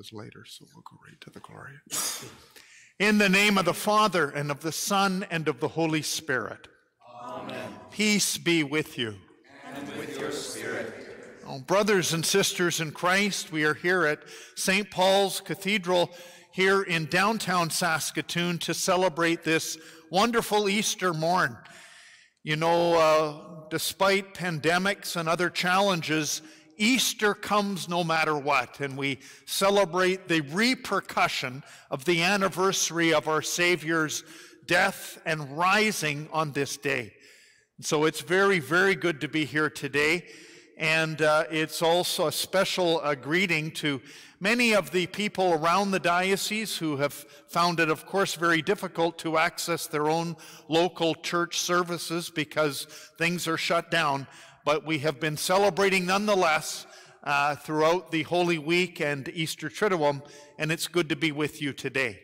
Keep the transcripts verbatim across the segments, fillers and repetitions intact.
verses later, so we'll go right to the Gloria. In the name of the Father, and of the Son, and of the Holy Spirit. Amen. Peace be with you. And with your spirit. Oh, brothers and sisters in Christ, we are here at Saint Paul's Cathedral here in downtown Saskatoon to celebrate this wonderful Easter morn. You know, uh, despite pandemics and other challenges, Easter comes no matter what, and we celebrate the repercussion of the anniversary of our Savior's death and rising on this day. So it's very, very good to be here today. And uh, it's also a special uh, greeting to many of the people around the diocese who have found it, of course, very difficult to access their own local church services because things are shut down. But we have been celebrating nonetheless uh, throughout the Holy Week and Easter Triduum, and it's good to be with you today.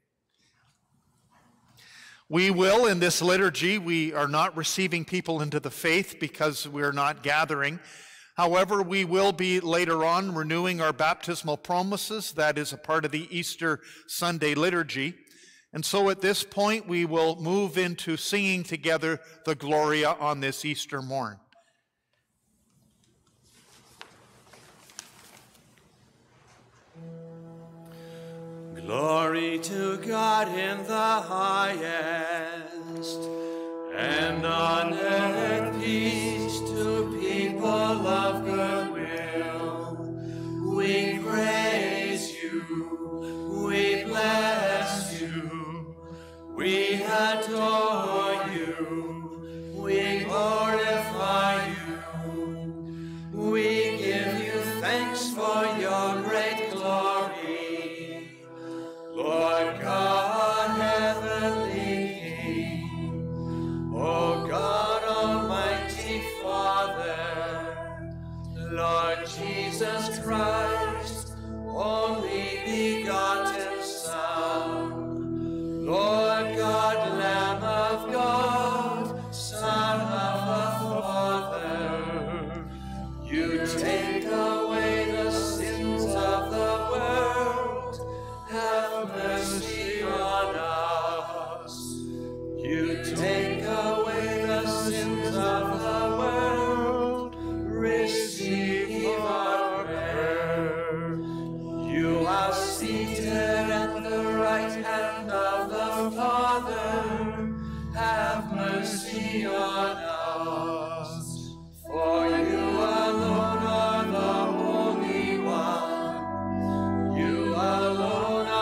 We will, in this liturgy, we are not receiving people into the faith because we're not gathering. However, we will be later on renewing our baptismal promises. That is a part of the Easter Sunday liturgy. And so at this point, we will move into singing together the Gloria on this Easter morn. Glory to God in the highest, and on earth peace to people of good will. We praise you, we bless you, we adore you, we glorify you, we give you thanks for your great glory. Lord God, heavenly King, O God, almighty Father, Lord Jesus Christ, only begotten Son, Lord God, Lamb of God, Son of the Father, you take away the sins of the world. Have mercy on us. You take away the sins of the world. Receive our prayer. You are seated at the right hand of the Father. Have mercy on us. For you alone are the Holy One. You alone.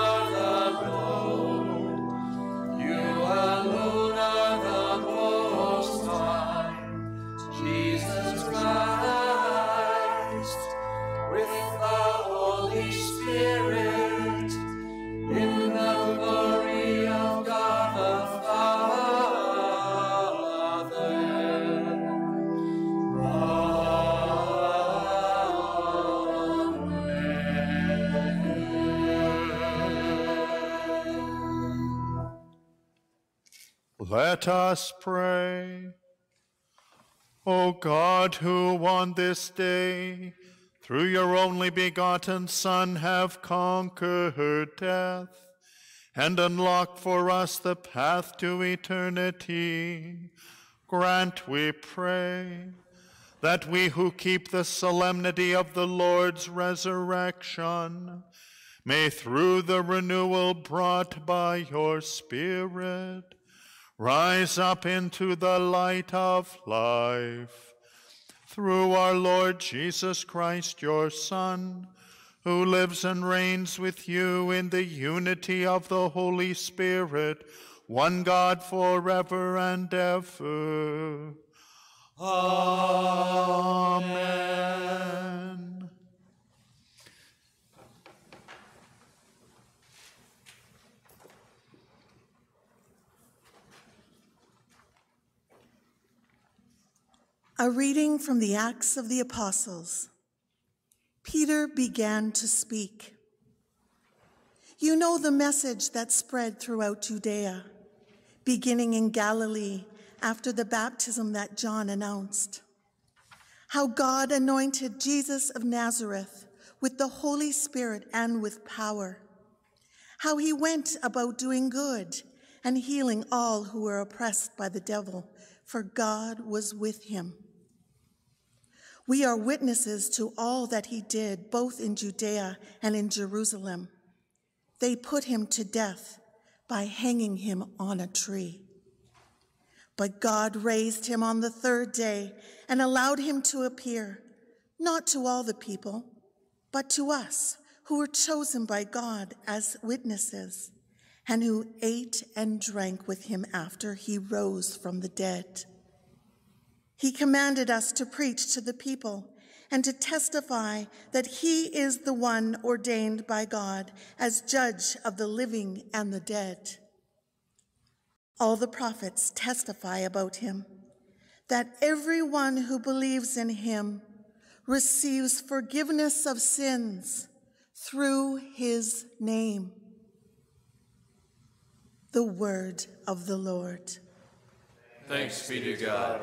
Let us pray. O God, who on this day, through your only begotten Son, have conquered death, and unlocked for us the path to eternity, grant, we pray, that we who keep the solemnity of the Lord's resurrection may, through the renewal brought by your Spirit, rise up into the light of life. Through our Lord Jesus Christ, your Son, who lives and reigns with you in the unity of the Holy Spirit, one God forever and ever. Amen. A reading from the Acts of the Apostles. Peter began to speak. You know the message that spread throughout Judea, beginning in Galilee after the baptism that John announced. How God anointed Jesus of Nazareth with the Holy Spirit and with power, how he went about doing good and healing all who were oppressed by the devil, for God was with him. We are witnesses to all that he did, both in Judea and in Jerusalem. They put him to death by hanging him on a tree. But God raised him on the third day and allowed him to appear, not to all the people, but to us who were chosen by God as witnesses, and who ate and drank with him after he rose from the dead. He commanded us to preach to the people and to testify that he is the one ordained by God as judge of the living and the dead. All the prophets testify about him, that everyone who believes in him receives forgiveness of sins through his name. The word of the Lord. Thanks be to God.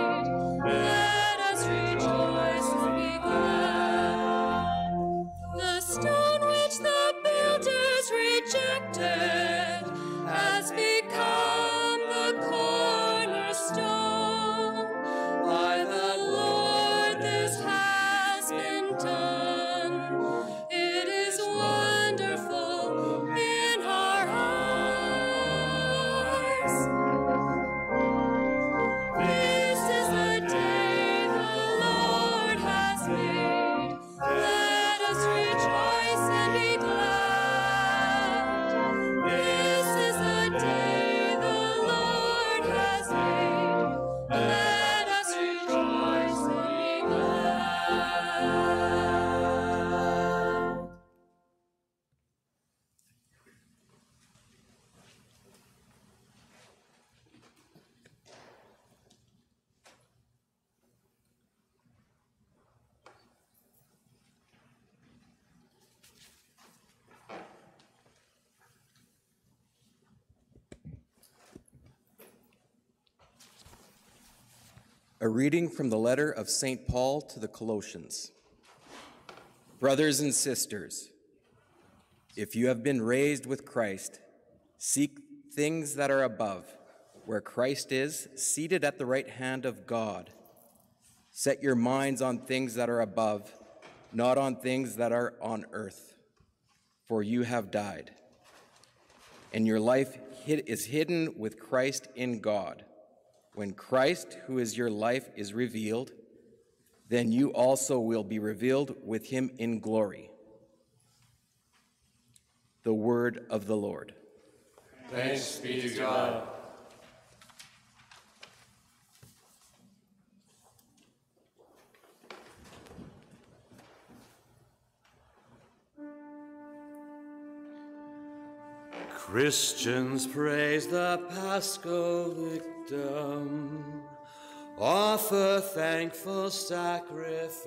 The A reading from the letter of Saint Paul to the Colossians. Brothers and sisters, if you have been raised with Christ, seek things that are above, where Christ is, seated at the right hand of God. Set your minds on things that are above, not on things that are on earth, for you have died, and your life is hidden with Christ in God. When Christ, who is your life, is revealed, then you also will be revealed with him in glory. The word of the Lord. Thanks be to God. Christians praise the Paschal victim, offer thankful sacrifice.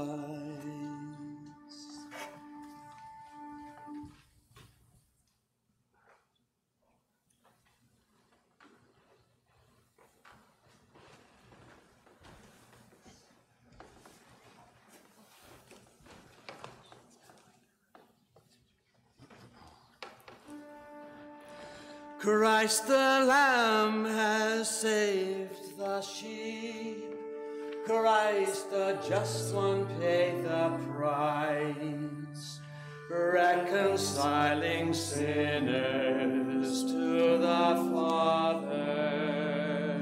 Christ the Lamb has saved the sheep. Christ the just one paid the price, reconciling sinners to the Father.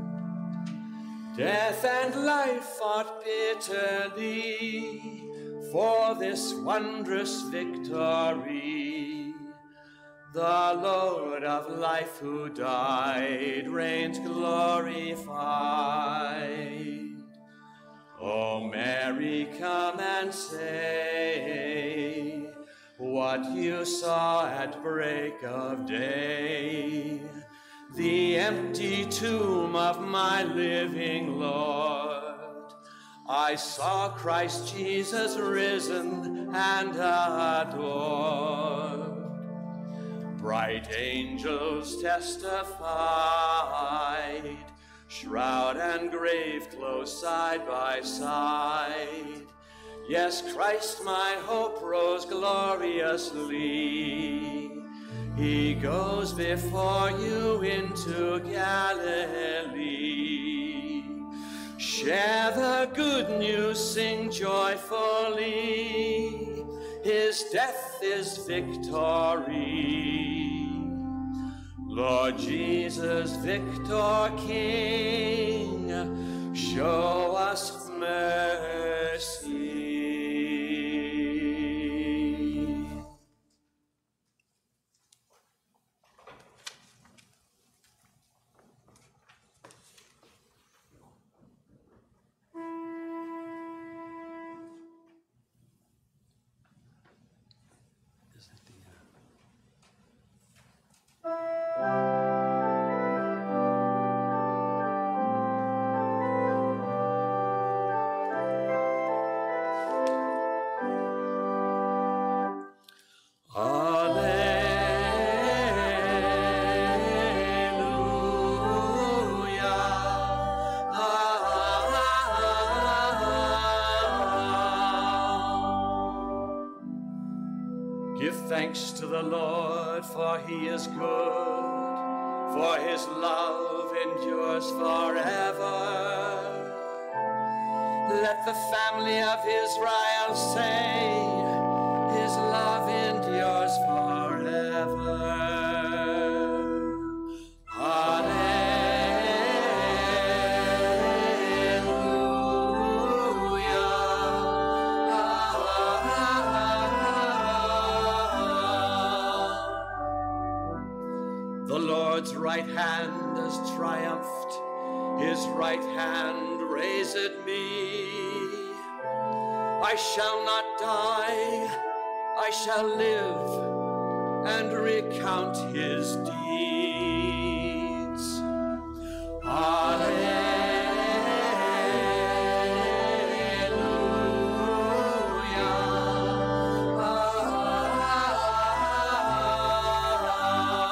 Death and life fought bitterly for this wondrous victory. The Lord of life who died reigns glorified. O Mary, come and say what you saw at break of day, the empty tomb of my living Lord. I saw Christ Jesus risen and adored. Bright angels testified, shroud and grave close side by side. Yes, Christ my hope rose gloriously. He goes before you into Galilee. Share the good news, sing joyfully. His death is victory. Lord Jesus, Victor King, show us mercy. Thanks to the Lord, for he is good, for his love endures forever. Let the family of Israel say, his love endures forever. His right hand has triumphed, his right hand raised me. I shall not die, I shall live and recount his deeds. Alleluia.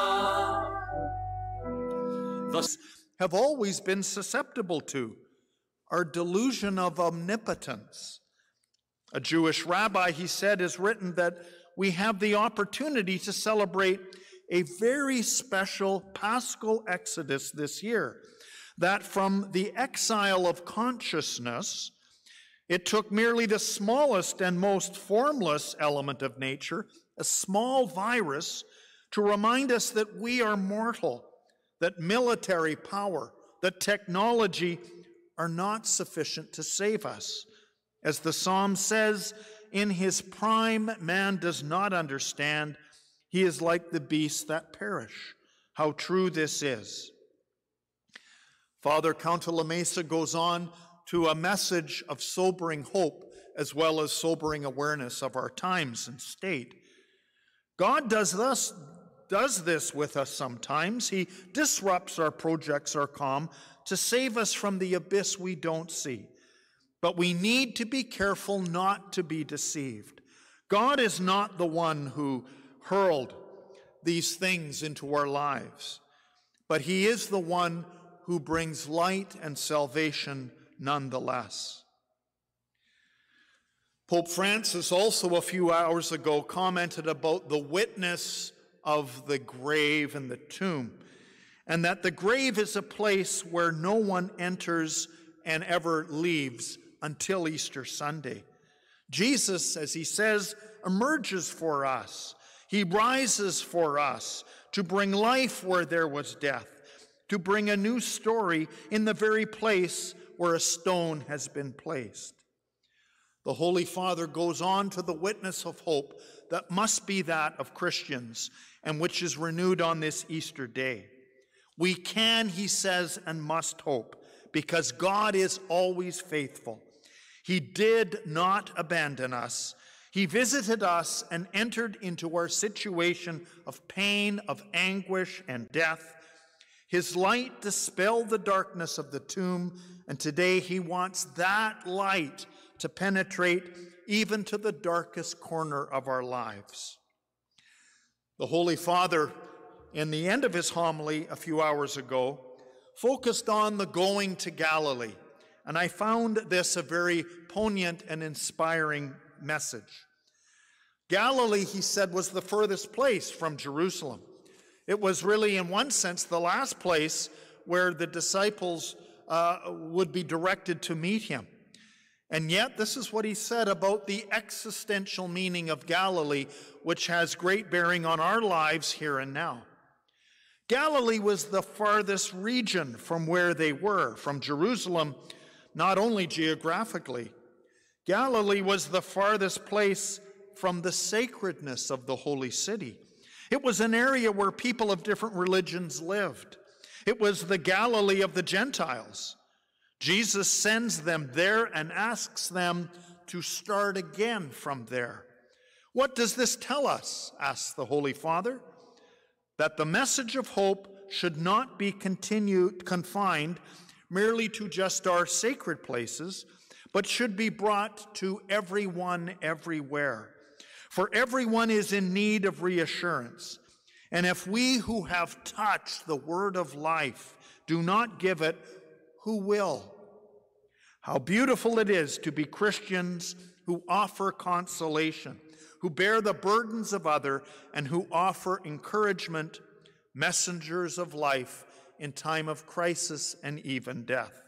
Have always been susceptible to, our delusion of omnipotence. A Jewish rabbi, he said, has written that we have the opportunity to celebrate a very special Paschal Exodus this year, that from the exile of consciousness, it took merely the smallest and most formless element of nature, a small virus, to remind us that we are mortal, that military power, that technology are not sufficient to save us. As the Psalm says, in his prime, man does not understand. He is like the beasts that perish. How true this is. Father Cantalamessa goes on to a message of sobering hope as well as sobering awareness of our times and state. God does this, does this with us sometimes. He disrupts our projects, our calm, to save us from the abyss we don't see. But we need to be careful not to be deceived. God is not the one who hurled these things into our lives, but he is the one who brings light and salvation nonetheless. Pope Francis also a few hours ago commented about the witness of the grave and the tomb, and that the grave is a place where no one enters and ever leaves until Easter Sunday. Jesus, as he says, emerges for us. He rises for us to bring life where there was death, to bring a new story in the very place where a stone has been placed. The Holy Father goes on to the witness of hope that must be that of Christians and which is renewed on this Easter day. We can, he says, and must hope because God is always faithful. He did not abandon us. He visited us and entered into our situation of pain, of anguish, and death. His light dispelled the darkness of the tomb, and today he wants that light to penetrate even to the darkest corner of our lives. The Holy Father, in the end of his homily a few hours ago, focused on the going to Galilee. And I found this a very poignant and inspiring message. Galilee, he said, was the furthest place from Jerusalem. It was really, in one sense, the last place where the disciples uh, would be directed to meet him. And yet, this is what he said about the existential meaning of Galilee, which has great bearing on our lives here and now. Galilee was the farthest region from where they were, from Jerusalem, not only geographically. Galilee was the farthest place from the sacredness of the holy city. It was an area where people of different religions lived. It was the Galilee of the Gentiles. Jesus sends them there and asks them to start again from there. What does this tell us? Asks the Holy Father. That the message of hope should not be continued, confined merely to just our sacred places, but should be brought to everyone everywhere. For everyone is in need of reassurance. And if we who have touched the word of life do not give it, who will? How beautiful it is to be Christians who offer consolation, who bear the burdens of others, and who offer encouragement, messengers of life in time of crisis and even death.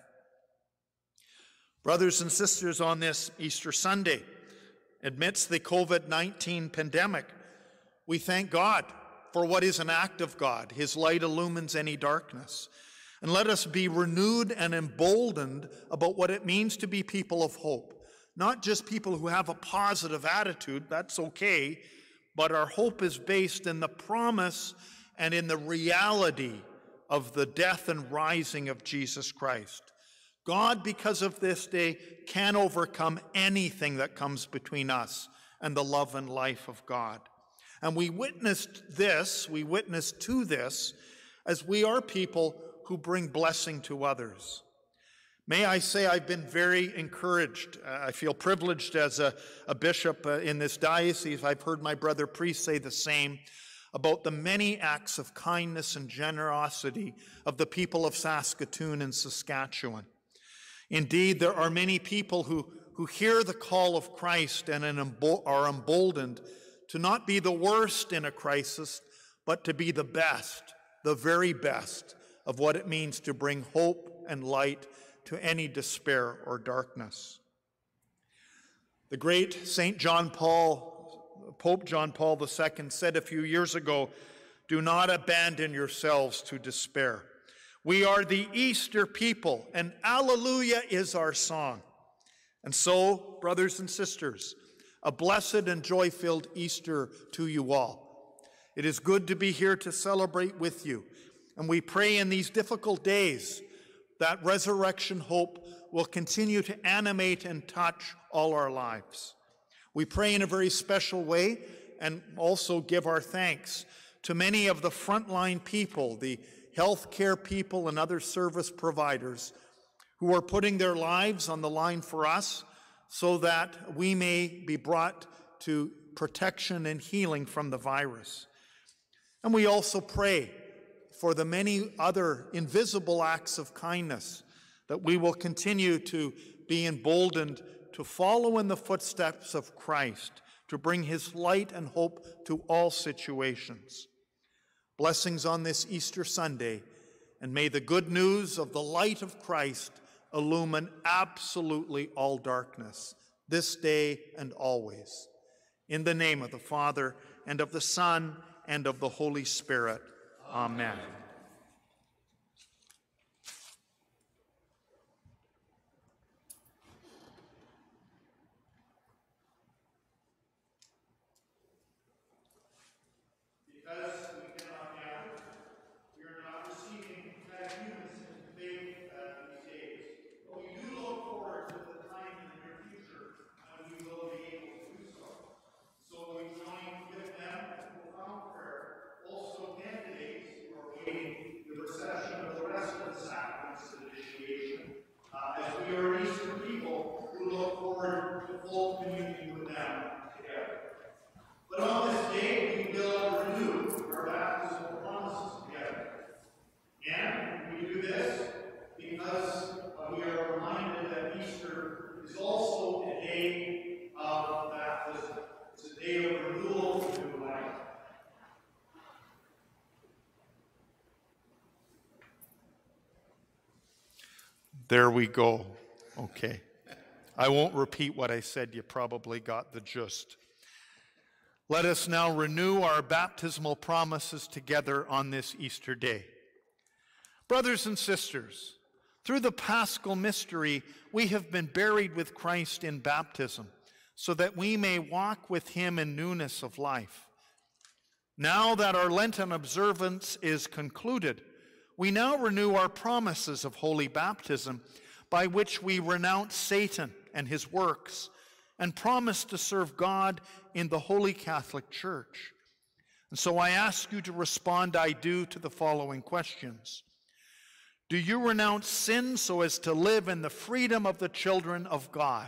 Brothers and sisters, on this Easter Sunday, amidst the covid nineteen pandemic, we thank God for what is an act of God. His light illumines any darkness. And let us be renewed and emboldened about what it means to be people of hope. Not just people who have a positive attitude, that's okay, but our hope is based in the promise and in the reality of the death and rising of Jesus Christ. God, because of this day, can overcome anything that comes between us and the love and life of God. And we witnessed this, we witnessed to this, as we are people who bring blessing to others. May I say I've been very encouraged. Uh, I feel privileged as a, a bishop uh, in this diocese. I've heard my brother priest say the same about the many acts of kindness and generosity of the people of Saskatoon and Saskatchewan. Indeed, there are many people who, who hear the call of Christ and are emboldened to not be the worst in a crisis, but to be the best, the very best of what it means to bring hope and light to any despair or darkness. The great Saint John Paul, Pope John Paul the Second said a few years ago, "Do not abandon yourselves to despair. We are the Easter people, and Alleluia is our song." And so, brothers and sisters, a blessed and joy-filled Easter to you all. It is good to be here to celebrate with you, and we pray in these difficult days that resurrection hope will continue to animate and touch all our lives. We pray in a very special way and also give our thanks to many of the frontline people, the healthcare people and other service providers who are putting their lives on the line for us so that we may be brought to protection and healing from the virus. And we also pray for the many other invisible acts of kindness that we will continue to be emboldened to follow in the footsteps of Christ, to bring his light and hope to all situations. Blessings on this Easter Sunday, and may the good news of the light of Christ illumine absolutely all darkness, this day and always. In the name of the Father, and of the Son, and of the Holy Spirit. Amen. Because we cannot gather, we are not receiving Hagemoen in faith uh, these days. But we do look forward to the time in the near future when we will be able to do so. So we join with them in profound prayer, also candidates who are waiting the reception of the rest of the sacraments of initiation, uh, as we are Easter people who look forward to full communion with them together. But on this day, we will renew our baptismal promises together. And we do this because uh, we are reminded that Easter is also a day of baptism. It's a day of renewal of new life. There we go. Okay. I won't repeat what I said. You probably got the gist. Let us now renew our baptismal promises together on this Easter day. Brothers and sisters, through the Paschal mystery, we have been buried with Christ in baptism, so that we may walk with him in newness of life. Now that our Lenten observance is concluded, we now renew our promises of holy baptism, by which we renounce Satan and his works, and promise to serve God in the Holy Catholic Church. And so I ask you to respond, I do, to the following questions. Do you renounce sin so as to live in the freedom of the children of God?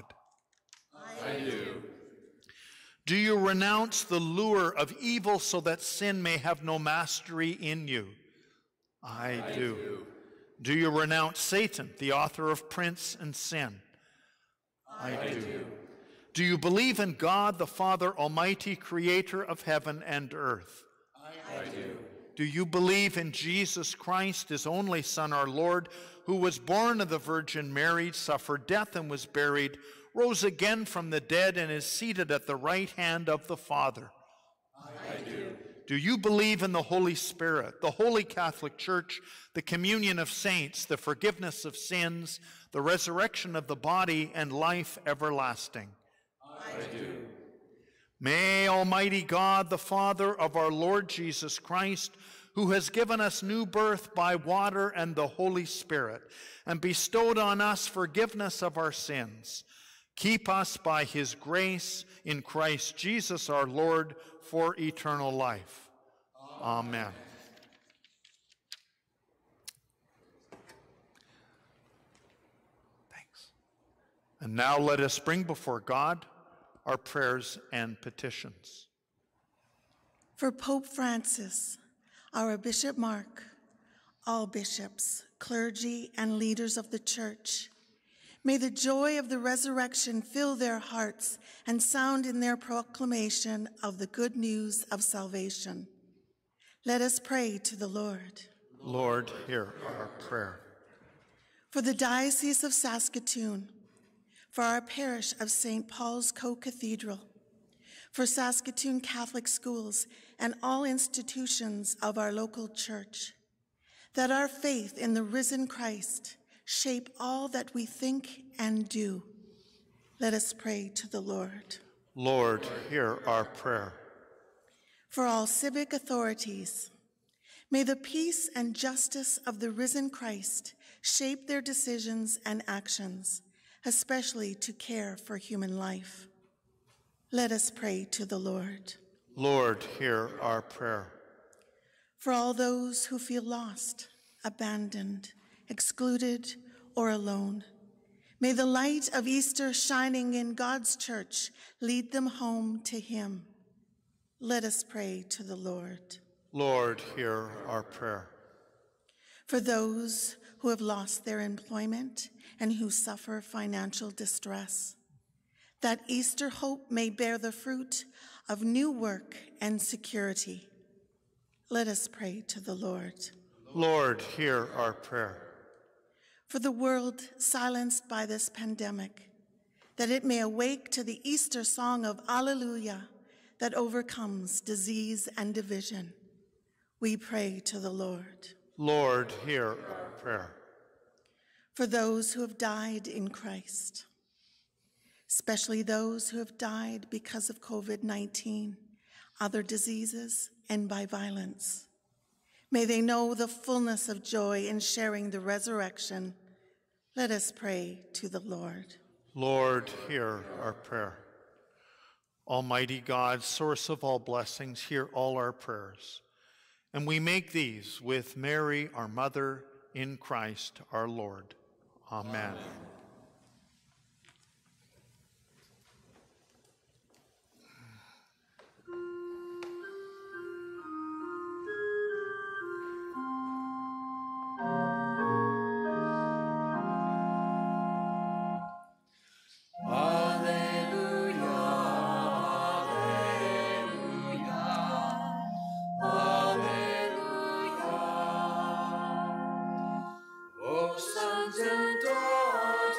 I do. Do you renounce the lure of evil so that sin may have no mastery in you? I, I do. do. Do you renounce Satan, the author of prince and sin? I, I do. do. Do you believe in God, the Father Almighty, creator of heaven and earth? I, I do. Do you believe in Jesus Christ, his only Son, our Lord, who was born of the Virgin Mary, suffered death and was buried, rose again from the dead, and is seated at the right hand of the Father? I, I do. Do you believe in the Holy Spirit, the Holy Catholic Church, the communion of saints, the forgiveness of sins, the resurrection of the body, and life everlasting? I do. May Almighty God, the Father of our Lord Jesus Christ, who has given us new birth by water and the Holy Spirit, and bestowed on us forgiveness of our sins, keep us by his grace in Christ Jesus our Lord for eternal life. Amen. Amen. Thanks. And now let us bring before God our prayers and petitions. For Pope Francis, our Bishop Mark, all bishops, clergy, and leaders of the Church, May the joy of the resurrection fill their hearts and sound in their proclamation of the good news of salvation. Let us pray to the Lord. Lord, hear our prayer. For the Diocese of Saskatoon, for our parish of Saint Paul's Co-Cathedral, for Saskatoon Catholic schools and all institutions of our local church, that our faith in the risen Christ shape all that we think and do. Let us pray to the Lord. Lord, hear our prayer. For all civic authorities, may the peace and justice of the risen Christ shape their decisions and actions, especially to care for human life. Let us pray to the Lord. Lord, hear our prayer. For all those who feel lost, abandoned, excluded, or alone, may the light of Easter shining in God's church lead them home to Him. Let us pray to the Lord. Lord, hear our prayer. For those who have lost their employment and who suffer financial distress, that Easter hope may bear the fruit of new work and security. Let us pray to the Lord. Lord, hear our prayer. For the world silenced by this pandemic, that it may awake to the Easter song of Alleluia that overcomes disease and division. We pray to the Lord. Lord, hear our prayer. For those who have died in Christ, especially those who have died because of COVID nineteen, other diseases, and by violence, may they know the fullness of joy in sharing the resurrection. Let us pray to the Lord. Lord, hear our prayer. Almighty God, source of all blessings, hear all our prayers. And we make these with Mary, our mother, in Christ our Lord. Amen. Amen. Sons and daughters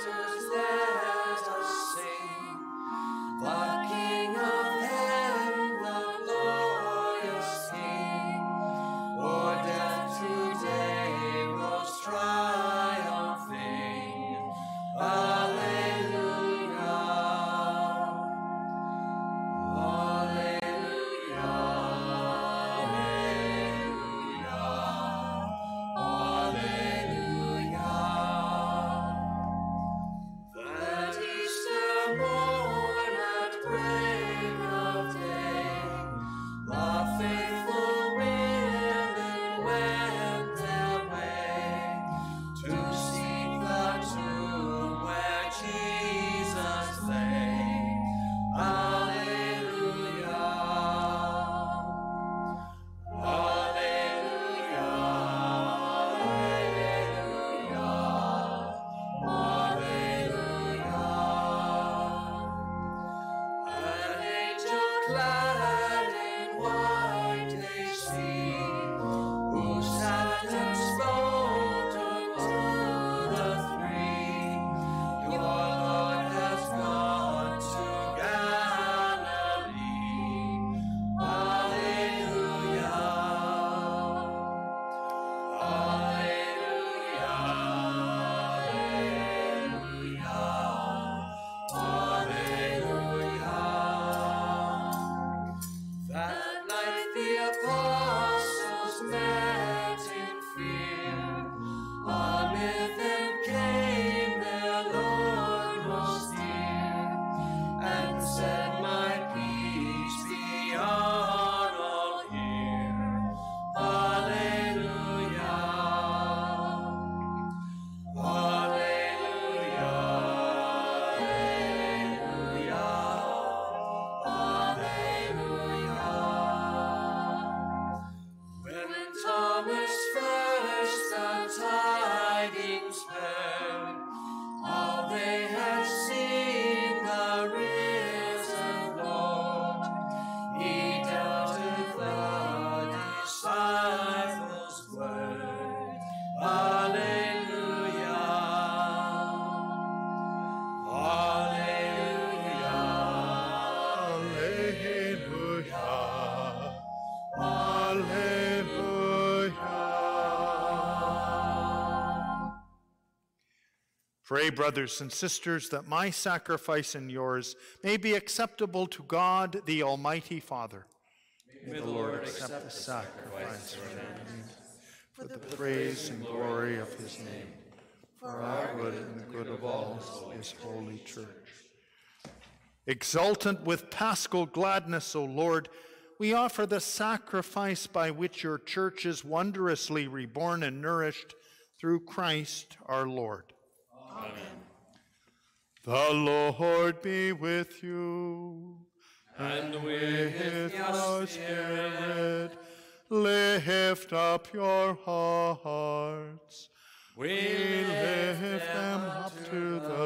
Pray, brothers and sisters, that my sacrifice and yours may be acceptable to God, the Almighty Father. May the Lord accept the sacrifice for the praise and glory of his name, for our good and the good of all his holy church. Exultant with paschal gladness, O Lord, we offer the sacrifice by which your church is wondrously reborn and nourished through Christ our Lord. Amen. The Lord be with you. And with your spirit, lift up your hearts. we lift them up to the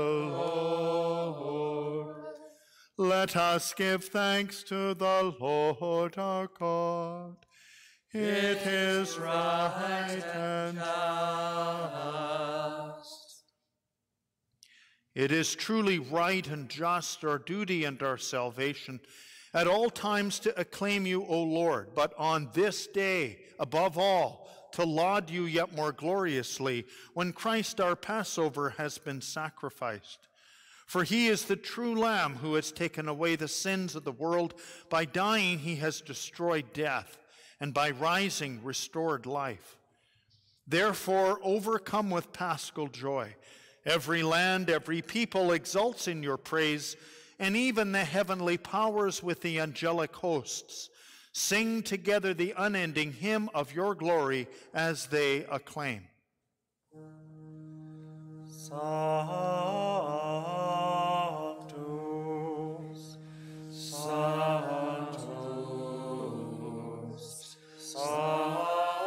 Lord. Let us give thanks to the Lord our God. It is right and just. It is truly right and just, our duty and our salvation, at all times to acclaim you, O Lord, but on this day, above all, to laud you yet more gloriously, when Christ our Passover has been sacrificed. For he is the true Lamb who has taken away the sins of the world. By dying he has destroyed death, and by rising restored life. Therefore, overcome with paschal joy, every land, every people exults in your praise, and even the heavenly powers with the angelic hosts sing together the unending hymn of your glory as they acclaim. Sanctus, Sanctus, Sanctus.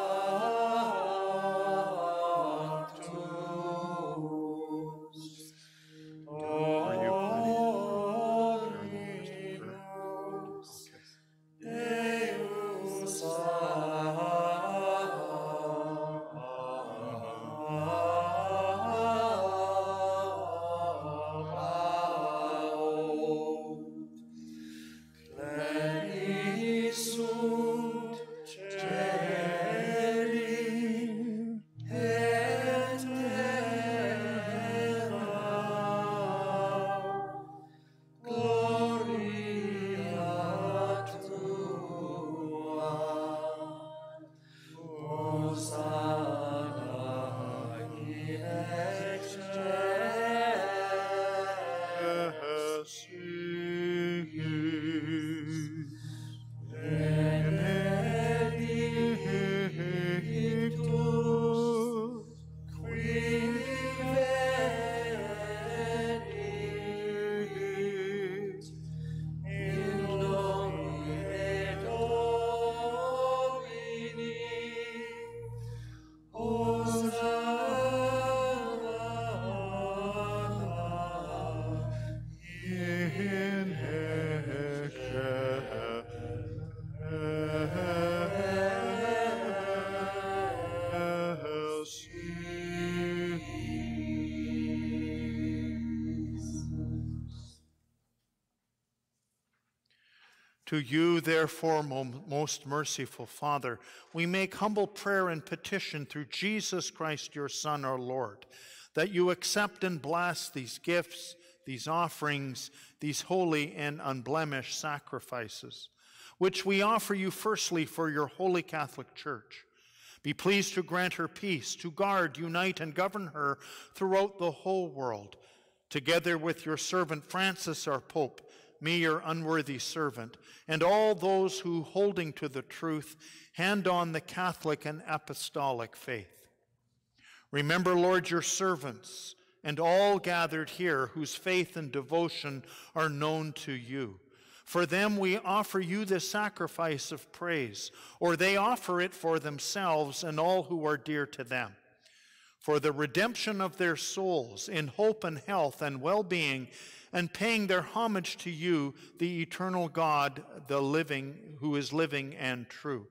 To you, therefore, most merciful Father, we make humble prayer and petition through Jesus Christ, your Son, our Lord, that you accept and bless these gifts, these offerings, these holy and unblemished sacrifices, which we offer you firstly for your holy Catholic Church. Be pleased to grant her peace, to guard, unite, and govern her throughout the whole world, together with your servant Francis, our Pope, me, your unworthy servant, and all those who, holding to the truth, hand on the Catholic and apostolic faith. Remember, Lord, your servants and all gathered here whose faith and devotion are known to you. For them we offer you the sacrifice of praise, or they offer it for themselves and all who are dear to them. For the redemption of their souls in hope and health and well-being, and paying their homage to you, the eternal God, the living, who is living and true.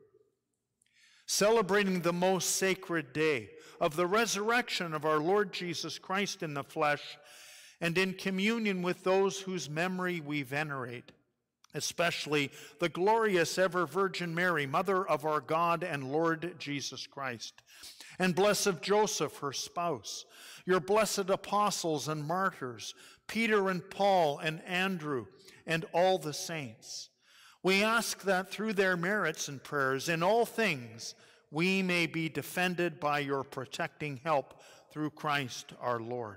Celebrating the most sacred day of the resurrection of our Lord Jesus Christ in the flesh, and in communion with those whose memory we venerate, especially the glorious ever Virgin Mary, Mother of our God and Lord Jesus Christ, and blessed Joseph, her spouse, your blessed apostles and martyrs, Peter and Paul and Andrew, and all the saints. We ask that through their merits and prayers in all things, we may be defended by your protecting help through Christ our Lord.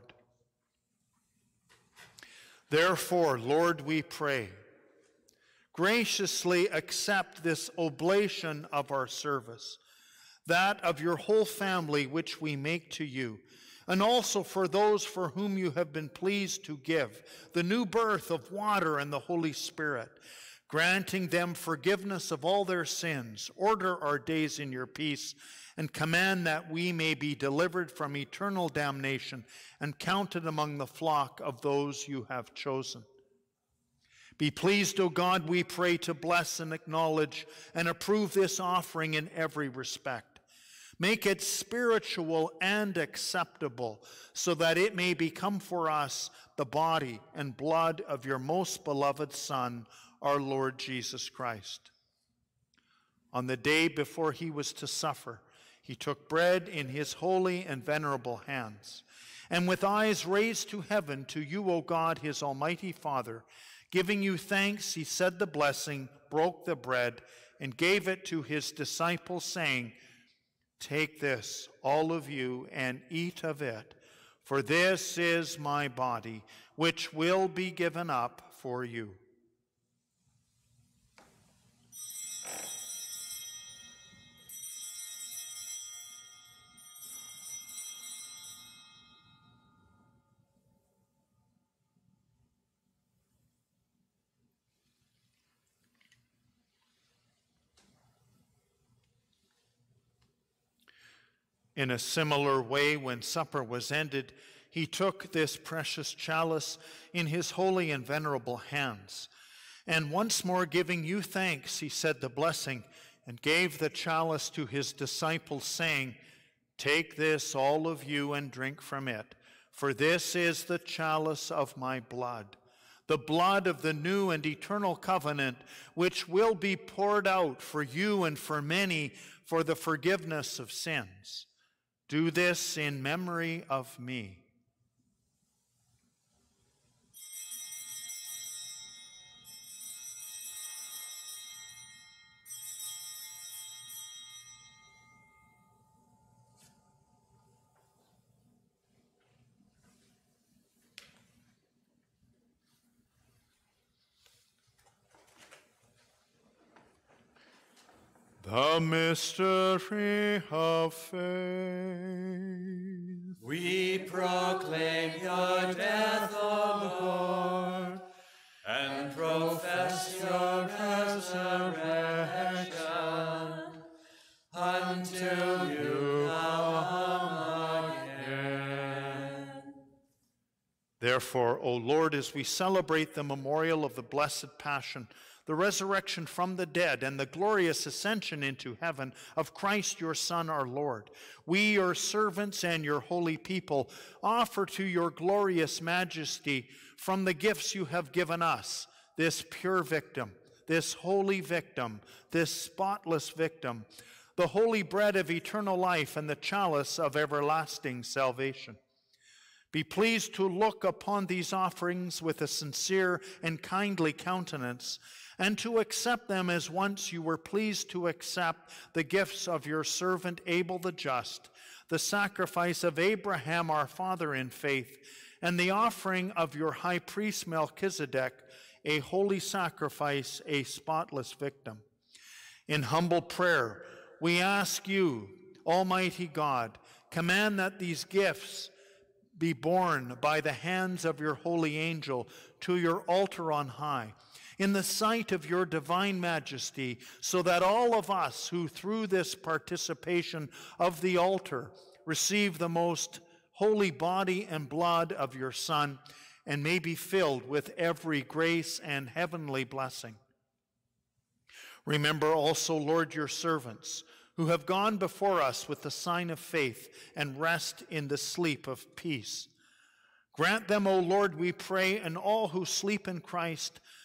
Therefore, Lord, we pray, graciously accept this oblation of our service, that of your whole family which we make to you, and also for those for whom you have been pleased to give the new birth of water and the Holy Spirit, granting them forgiveness of all their sins. Order our days in your peace, and command that we may be delivered from eternal damnation and counted among the flock of those you have chosen. Be pleased, O God, we pray, to bless and acknowledge and approve this offering in every respect. Make it spiritual and acceptable, so that it may become for us the body and blood of your most beloved Son, our Lord Jesus Christ. On the day before he was to suffer, he took bread in his holy and venerable hands, and with eyes raised to heaven, to you, O God, his almighty Father, giving you thanks, he said the blessing, broke the bread, and gave it to his disciples, saying, "Take this, all of you, and eat of it, for this is my body, which will be given up for you." In a similar way, when supper was ended, he took this precious chalice in his holy and venerable hands, and once more giving you thanks, he said the blessing, and gave the chalice to his disciples, saying, "Take this, all of you, and drink from it, for this is the chalice of my blood, the blood of the new and eternal covenant, which will be poured out for you and for many for the forgiveness of sins. Do this in memory of me." The mystery of faith. We proclaim your death, O Lord, and profess your resurrection until you come again. Therefore, O Lord, as we celebrate the memorial of the Blessed Passion, the resurrection from the dead, and the glorious ascension into heaven of Christ your Son, our Lord, we, your servants and your holy people, offer to your glorious majesty from the gifts you have given us this pure victim, this holy victim, this spotless victim, the holy bread of eternal life and the chalice of everlasting salvation. Be pleased to look upon these offerings with a sincere and kindly countenance, and to accept them as once you were pleased to accept the gifts of your servant Abel the just, the sacrifice of Abraham our father in faith, and the offering of your high priest Melchizedek, a holy sacrifice, a spotless victim. In humble prayer, we ask you, Almighty God, command that these gifts be borne by the hands of your holy angel to your altar on high, in the sight of your divine majesty, so that all of us who through this participation of the altar receive the most holy body and blood of your Son, and may be filled with every grace and heavenly blessing. Remember also, Lord, your servants, who have gone before us with the sign of faith and rest in the sleep of peace. Grant them, O Lord, we pray, and all who sleep in Christ,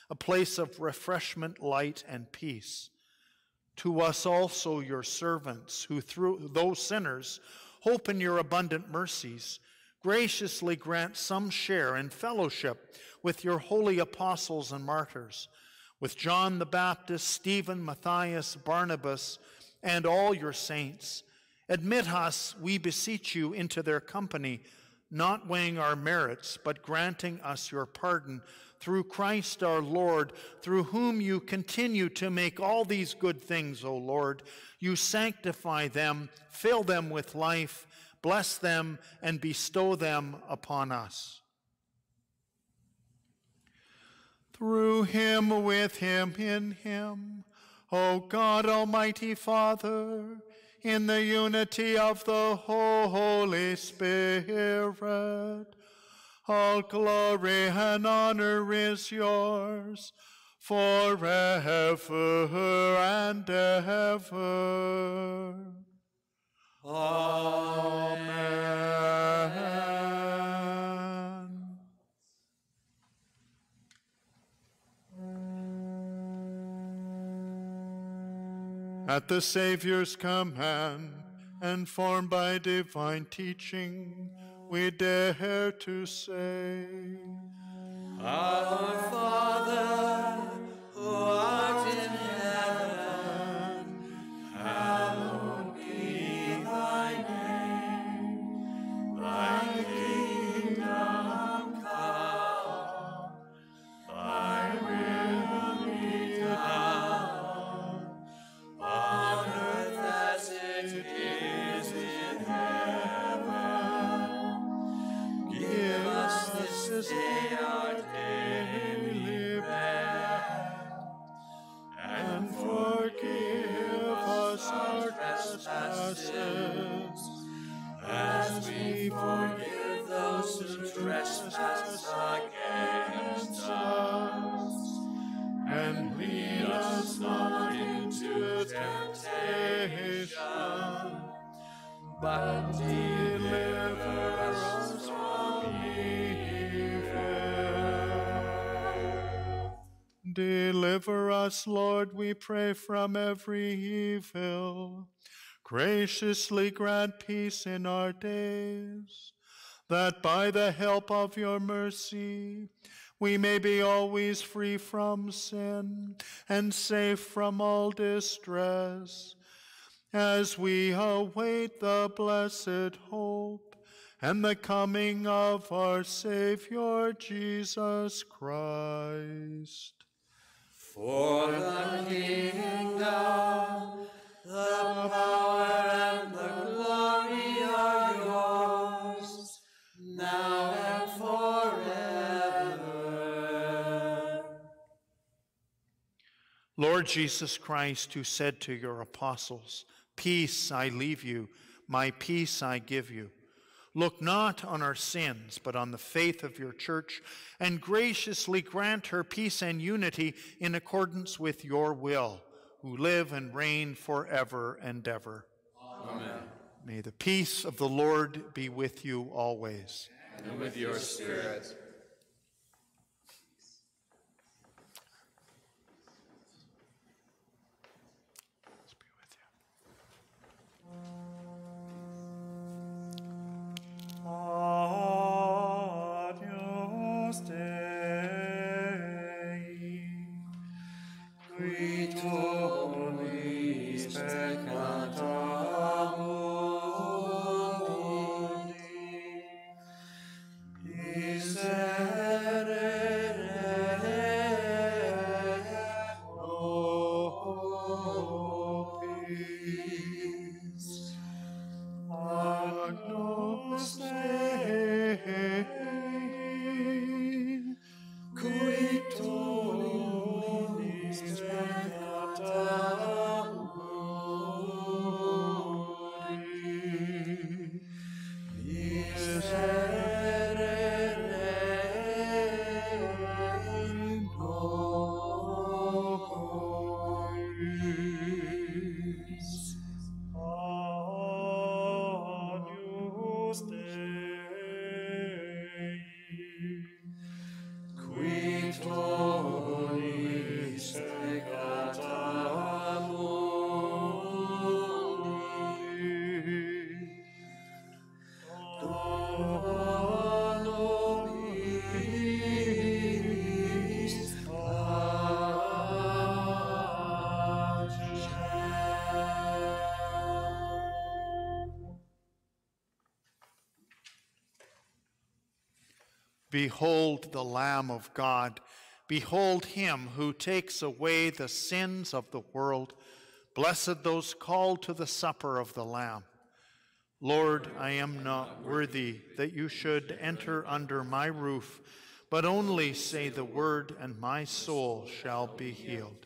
a place of refreshment, light, and peace. To us also, your servants, who through those sinners hope in your abundant mercies, graciously grant some share in fellowship with your holy apostles and martyrs, with John the Baptist, Stephen, Matthias, Barnabas, and all your saints. Admit us, we beseech you, into their company, not weighing our merits, but granting us your pardon through Christ our Lord, through whom you continue to make all these good things, O Lord. You sanctify them, fill them with life, bless them, and bestow them upon us. Through him, with him, in him, O God, Almighty Father, in the unity of the Holy Spirit, all glory and honor is yours forever and ever. Amen. At the Savior's command, and formed by divine teaching, we dare to say, Our Father, who art in heaven, hallowed be thy name. Thy kingdom come, thy will be done, on earth as it is in heaven. Give us this day our daily bread, and forgive us our trespasses, as we forgive those who trespass against us. And lead us not into temptation, but deliver us from evil. Deliver us, Lord, we pray, from every evil. Graciously grant peace in our days, that by the help of your mercy we may be always free from sin and safe from all distress, as we await the blessed hope and the coming of our Savior Jesus Christ. For the kingdom, the power, and the glory are yours, now and forever. Lord Jesus Christ, who said to your apostles, "Peace I leave you, my peace I give you," look not on our sins, but on the faith of your church, and graciously grant her peace and unity in accordance with your will, who live and reign forever and ever. Amen. May the peace of the Lord be with you always. And with your spirit. Let's be with you. Adios Dei, qui tollis peccata mundi, miserere nobis. Agnus Dei, qui tollis peccata mundi, Behold the Lamb of God. Behold him who takes away the sins of the world. Blessed those called to the supper of the Lamb. Lord, I am not worthy that you should enter under my roof, but only say the word, and my soul shall be healed.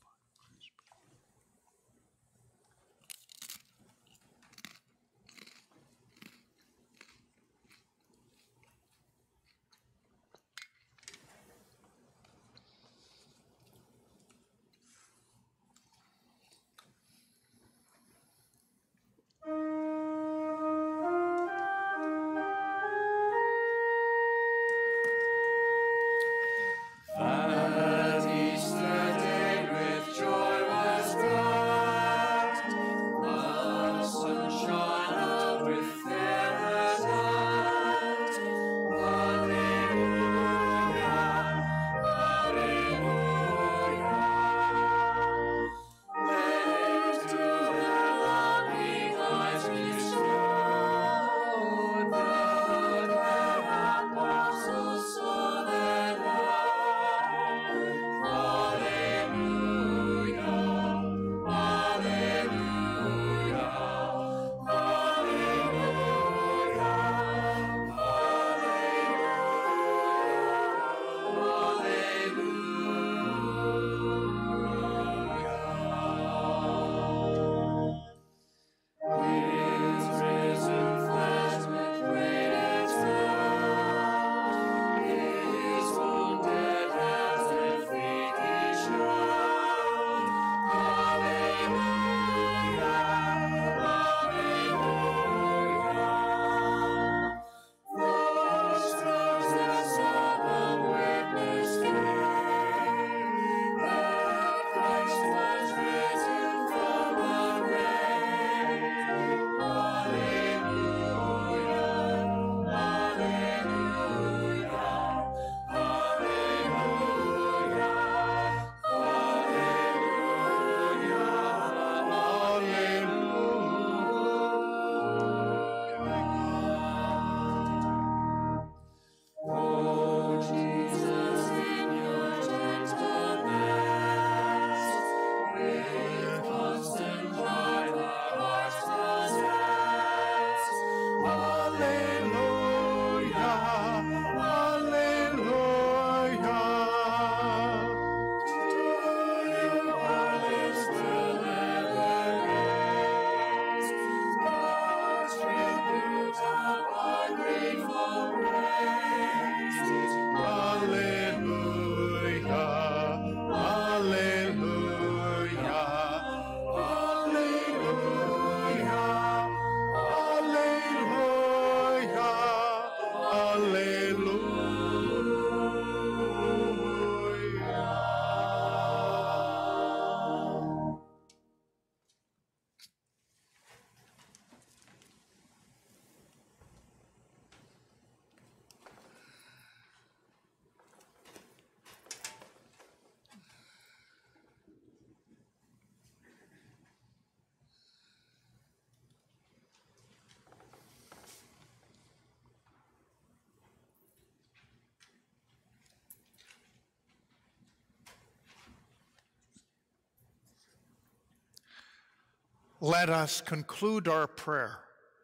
Let us conclude our prayer.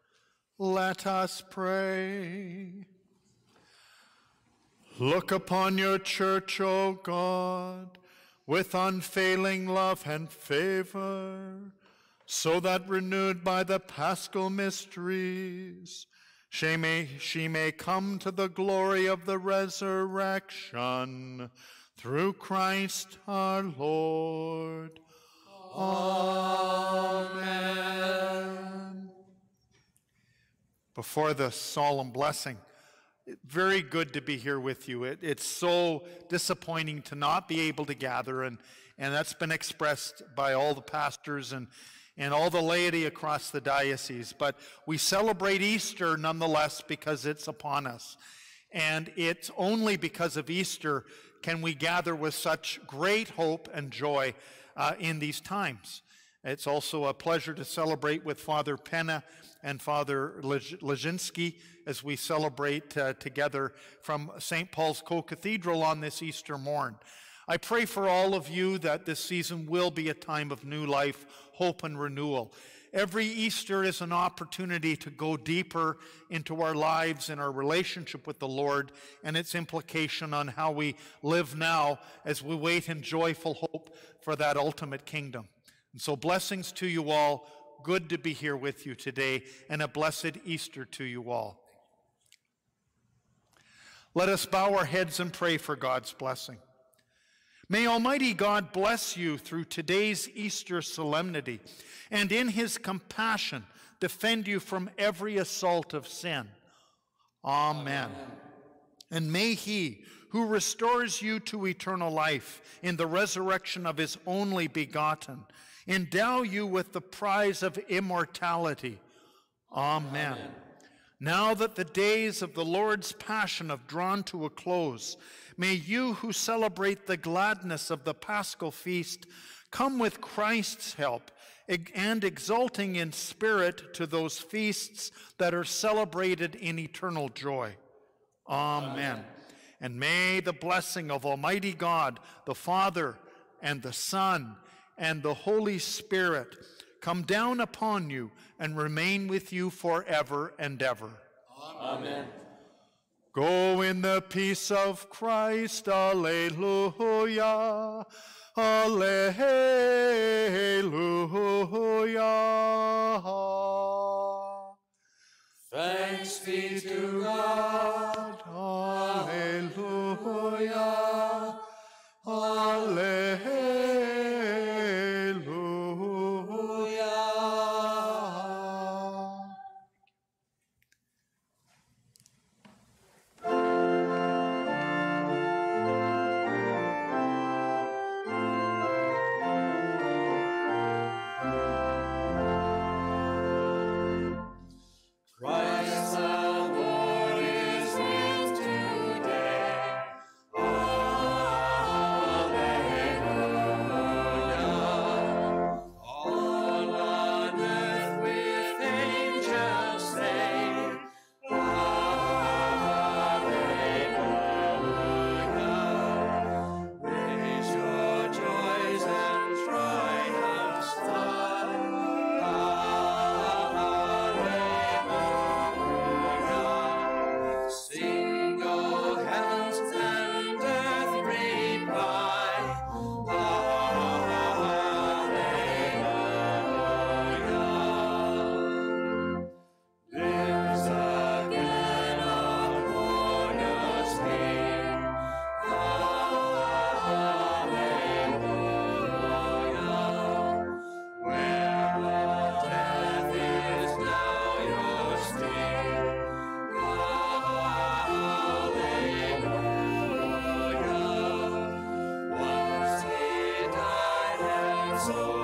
Let us pray. Look upon your church, O God, with unfailing love and favor, so that renewed by the paschal mysteries, she may, she may come to the glory of the resurrection, through Christ our Lord. Amen. Before the solemn blessing, very good to be here with you. It, it's so disappointing to not be able to gather, and, and that's been expressed by all the pastors and, and all the laity across the diocese. But we celebrate Easter nonetheless because it's upon us. And it's only because of Easter can we gather with such great hope and joy uh, in these times. It's also a pleasure to celebrate with Father Penna and Father Lezinski as we celebrate uh, together from Saint Paul's Co-Cathedral on this Easter morn. I pray for all of you that this season will be a time of new life, hope, and renewal. Every Easter is an opportunity to go deeper into our lives and our relationship with the Lord and its implication on how we live now as we wait in joyful hope for that ultimate kingdom. And so blessings to you all. Good to be here with you today, and a blessed Easter to you all. Let us bow our heads and pray for God's blessing. May Almighty God bless you through today's Easter solemnity, and in his compassion defend you from every assault of sin. Amen. Amen. And may he who restores you to eternal life in the resurrection of his only begotten endow you with the prize of immortality. Amen. Amen. Now that the days of the Lord's passion have drawn to a close, may you who celebrate the gladness of the Paschal feast come with Christ's help and exulting in spirit to those feasts that are celebrated in eternal joy. Amen. Amen. And may the blessing of Almighty God, the Father and the Son and the Holy Spirit come down upon you and remain with you forever and ever. Amen. Go in the peace of Christ. Alleluia. Alleluia. Thanks be to God. Alleluia. Alleluia. So